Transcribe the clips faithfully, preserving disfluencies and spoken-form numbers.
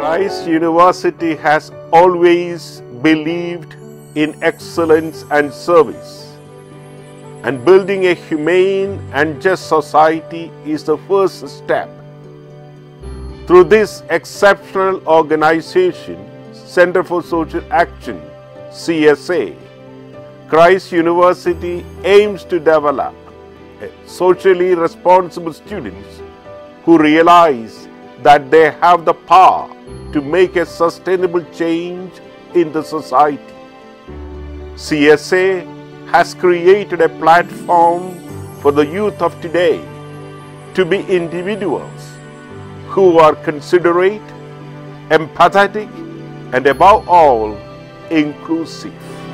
Christ University has always believed in excellence and service, and building a humane and just society is the first step. Through this exceptional organization, Center for Social Action, C S A, Christ University aims to develop socially responsible students who realize that they have the power to make a sustainable change in the society. C S A has created a platform for the youth of today to be individuals who are considerate, empathetic, and above all, inclusive.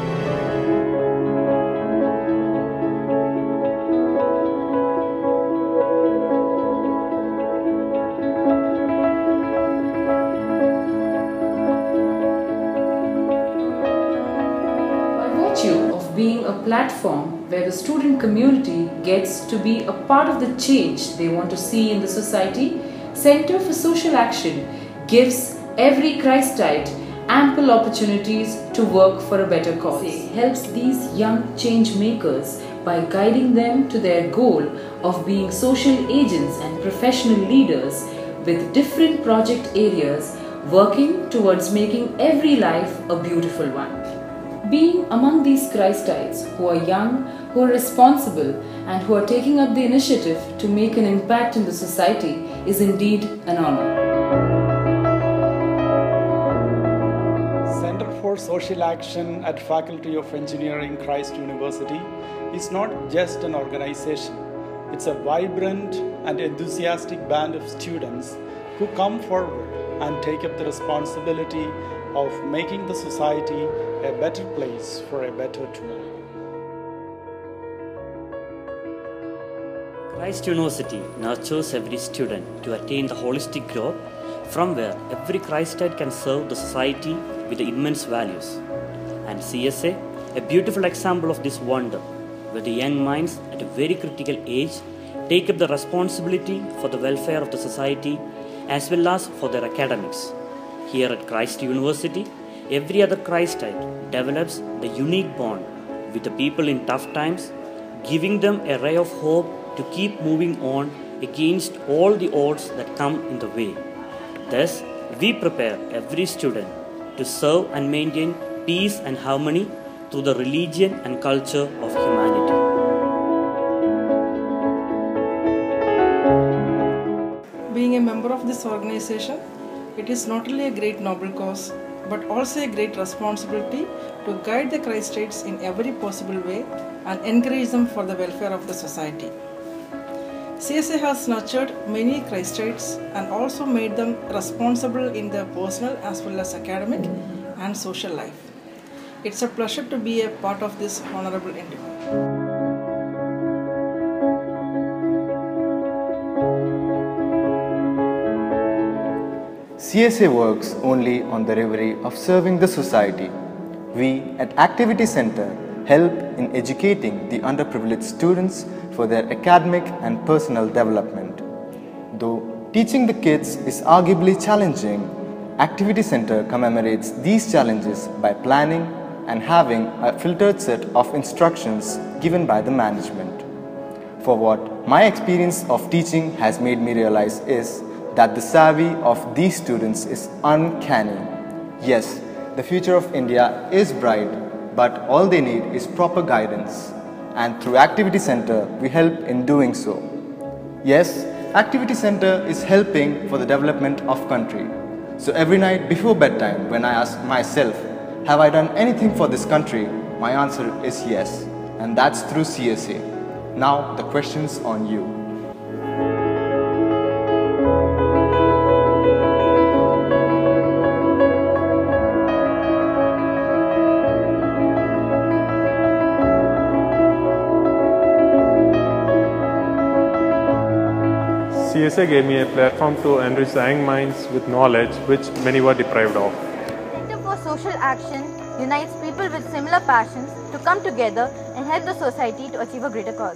Of being a platform where the student community gets to be a part of the change they want to see in the society, Center for Social Action gives every Christite ample opportunities to work for a better cause. It helps these young change makers by guiding them to their goal of being social agents and professional leaders with different project areas working towards making every life a beautiful one. Being among these Christites who are young, who are responsible, and who are taking up the initiative to make an impact in the society is indeed an honor. Center for Social Action at Faculty of Engineering, Christ University is not just an organization. It's a vibrant and enthusiastic band of students who come forward and take up the responsibility of making the society a better place for a better tomorrow. Christ University nurtures every student to attain the holistic growth from where every Christite can serve the society with the immense values. And C S A, a beautiful example of this wonder, where the young minds at a very critical age take up the responsibility for the welfare of the society as well as for their academics. Here at Christ University, every other Christite develops the unique bond with the people in tough times, giving them a ray of hope to keep moving on against all the odds that come in the way. Thus, we prepare every student to serve and maintain peace and harmony through the religion and culture of humanity. Being a member of this organization, it is not only a great noble cause, but also a great responsibility to guide the Christites in every possible way and encourage them for the welfare of the society. C S A has nurtured many Christites and also made them responsible in their personal as well as academic and social life. It's a pleasure to be a part of this honorable endeavor. C S A works only on the reverie of serving the society. We at Activity Center help in educating the underprivileged students for their academic and personal development. Though teaching the kids is arguably challenging, Activity Center commemorates these challenges by planning and having a filtered set of instructions given by the management. For what my experience of teaching has made me realize is that the savvy of these students is uncanny. Yes, the future of India is bright, but all they need is proper guidance. And through Activity Center, we help in doing so. Yes, Activity Center is helping for the development of country. So every night before bedtime, when I ask myself, have I done anything for this country? My answer is yes, and that's through C S A. Now the question's on you. C S A gave me a platform to enrich the young minds with knowledge which many were deprived of. Center for Social Action unites people with similar passions to come together and help the society to achieve a greater cause.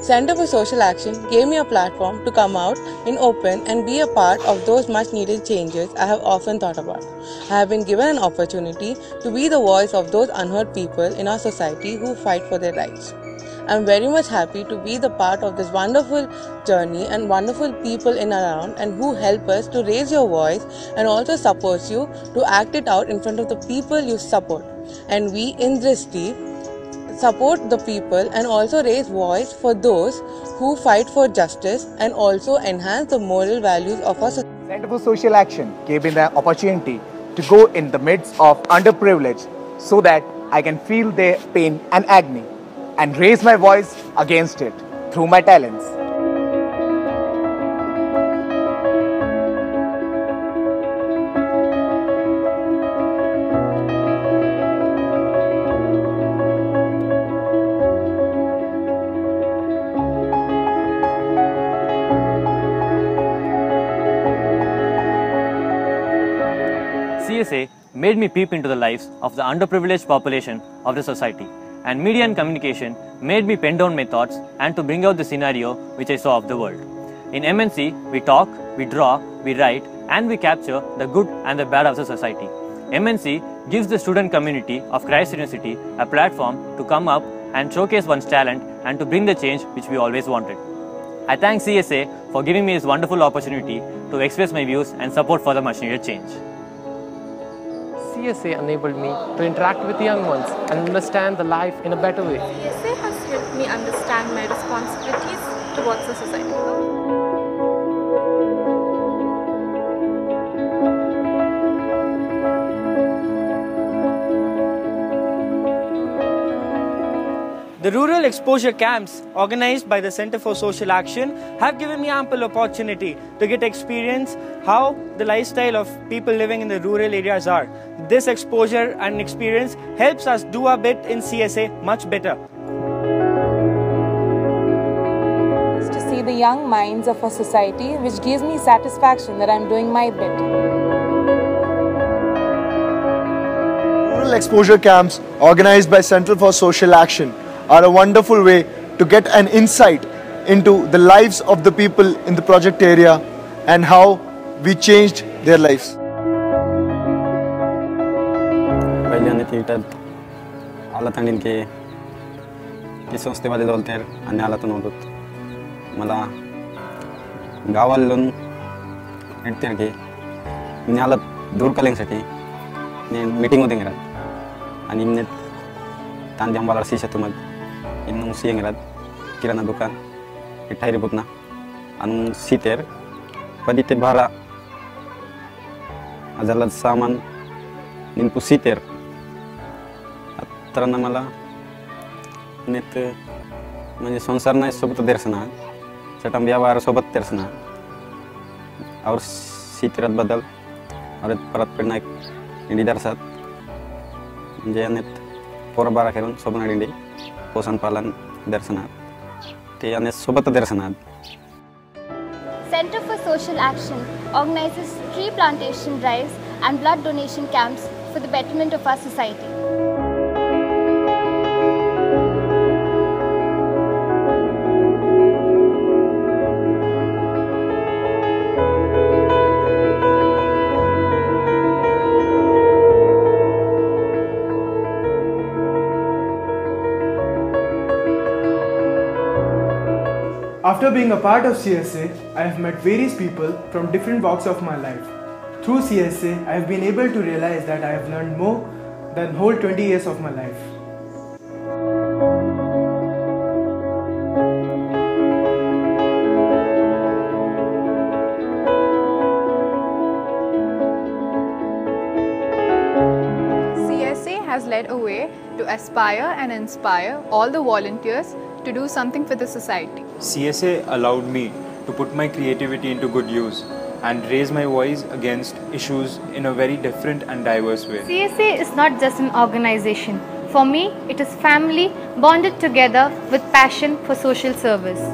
Center for Social Action gave me a platform to come out in open and be a part of those much needed changes I have often thought about. I have been given an opportunity to be the voice of those unheard people in our society who fight for their rights. I am very much happy to be the part of this wonderful journey and wonderful people in and around and who help us to raise your voice and also supports you to act it out in front of the people you support. And we in this team support the people and also raise voice for those who fight for justice and also enhance the moral values of our society. Center for Social Action gave me the opportunity to go in the midst of underprivileged so that I can feel their pain and agony and raise my voice against it through my talents. C S A made me peep into the lives of the underprivileged population of the society, and media and communication made me pen down my thoughts and to bring out the scenario which I saw of the world. In M N C, we talk, we draw, we write, and we capture the good and the bad of the society. M N C gives the student community of Christ University a platform to come up and showcase one's talent and to bring the change which we always wanted. I thank C S A for giving me this wonderful opportunity to express my views and support for the much needed change. C S A enabled me to interact with young ones and understand the life in a better way. C S A has helped me understand my responsibilities towards the society. The rural exposure camps organized by the Center for Social Action have given me ample opportunity to get experience how the lifestyle of people living in the rural areas are. This exposure and experience helps us do our bit in C S A much better. To see the young minds of our society, which gives me satisfaction that I am doing my bit. Rural exposure camps organized by Center for Social Action are a wonderful way to get an insight into the lives of the people in the project area and how we changed their lives. पहिल्यांदा तिथं आलात आणि की ती संस्थेमध्ये जालतेर आणि आलात नव्हतं मला गावाला इतकेर की मी आलात दूर कलेंसाठी నేను మీటింగ్ होते गेला आणि इन्ने तांदे आंबाला शीशा तुमल इन्नु सींगरात किराणा दुकान इठाई बुतना अनु सीतेर पदिते भारा अजला सामान निंपु सीतेर तर मला नेत म्हणजे संसार नाही सोबत दर्शना चटम व्यवहार सोबत दर्शना और सीतेरात बदल और परत पडना इंडी दर्शत म्हणजे अनेत पोरबारा खेळून सोबत इंडी पोषण पालन दर्शनात ते अनेत सोबत दर्शनात. Center for Social Action organizes tree plantation drives and blood donation camps for the betterment of our society. After being a part of C S A, I have met various people from different walks of my life. Through C S A, I have been able to realize that I have learned more than whole twenty years of my life. C S A has led a way to aspire and inspire all the volunteers to do something for the society. C S A allowed me to put my creativity into good use and raise my voice against issues in a very different and diverse way. C S A is not just an organization. For me, it is family bonded together with passion for social service.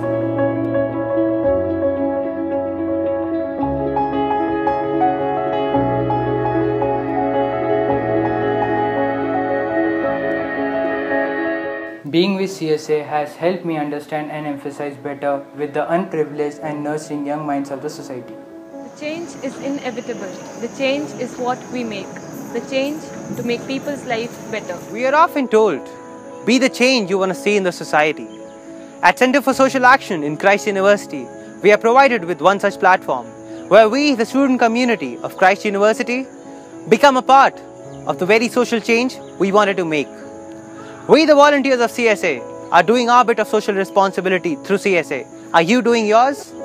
Being with C S A has helped me understand and emphasize better with the unprivileged and nurturing young minds of the society. The change is inevitable. The change is what we make. The change to make people's lives better. We are often told, be the change you want to see in the society. At Center for Social Action in Christ University, we are provided with one such platform where we, the student community of Christ University, become a part of the very social change we wanted to make. We, the volunteers of C S A, are doing our bit of social responsibility through C S A. Are you doing yours?